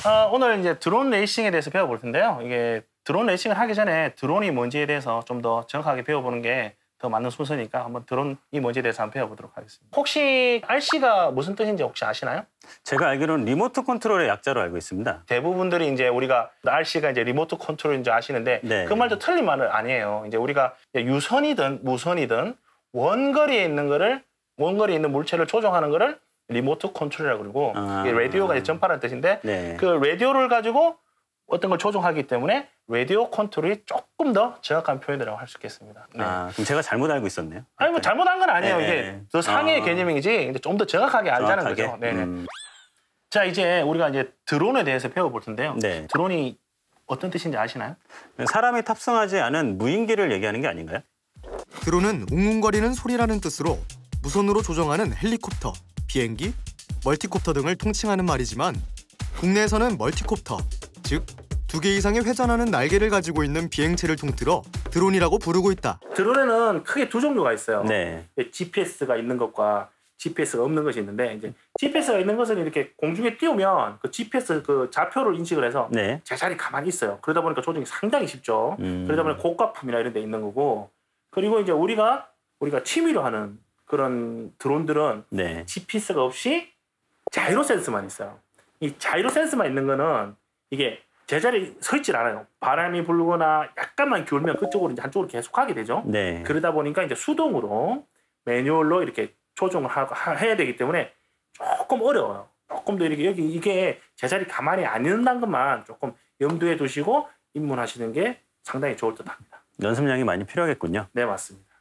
오늘 이제 드론 레이싱에 대해서 배워볼 텐데요. 이게 드론 레이싱을 하기 전에 드론이 뭔지에 대해서 좀 더 정확하게 배워보는 게 더 맞는 순서니까 한번 드론이 뭔지에 대해서 한번 배워보도록 하겠습니다. 혹시 RC가 무슨 뜻인지 혹시 아시나요? 제가 알기로는 리모트 컨트롤의 약자로 알고 있습니다. 대부분들이 이제 우리가 RC가 이제 리모트 컨트롤인지 아시는데 네. 그 말도 틀린 말은 아니에요. 이제 우리가 유선이든 무선이든 원거리에 있는 물체를 조종하는 거를 리모트 컨트롤이라고 그러고 이게 라디오가 이제 전파라는 뜻인데 네. 그 라디오를 가지고 어떤 걸 조종하기 때문에 라디오 컨트롤이 조금 더 정확한 표현이라고 할 수 있겠습니다. 네. 그럼 제가 잘못 알고 있었네요. 아니 뭐 잘못한 건 아니에요. 네. 이게 더 상해의 개념이지 좀 더 정확하게 알자는 거죠. 네네. 자 이제 우리가 이제 드론에 대해서 배워볼 텐데요. 네. 드론이 어떤 뜻인지 아시나요? 사람이 탑승하지 않은 무인기를 얘기하는 게 아닌가요? 드론은 웅웅거리는 소리라는 뜻으로 무선으로 조종하는 헬리콥터, 비행기, 멀티콥터 등을 통칭하는 말이지만 국내에서는 멀티콥터, 즉 2개 이상의 회전하는 날개를 가지고 있는 비행체를 통틀어 드론이라고 부르고 있다. 드론에는 크게 두 종류가 있어요. 네. GPS가 있는 것과 GPS가 없는 것이 있는데 이제 GPS가 있는 것은 이렇게 공중에 띄우면 그 GPS 그 좌표를 인식을 해서 네. 제자리 가만히 있어요. 그러다 보니까 조종이 상당히 쉽죠. 그러다 보니 고가품이나 이런 데 있는 거고 그리고 이제 우리가 취미로 하는 그런 드론들은 네. GPS가 없이 자이로 센스만 있어요. 이 자이로 센스만 있는 거는 이게 제자리에 서 있질 않아요. 바람이 불거나 약간만 기울면 그쪽으로 이제 한쪽으로 계속 가게 되죠. 네. 그러다 보니까 이제 수동으로 매뉴얼로 이렇게 조종을 해야 되기 때문에 조금 어려워요. 조금 더 이렇게 이게 제자리 가만히 안 있는다는 것만 조금 염두에 두시고 입문하시는 게 상당히 좋을 듯합니다. 연습량이 많이 필요하겠군요. 네, 맞습니다.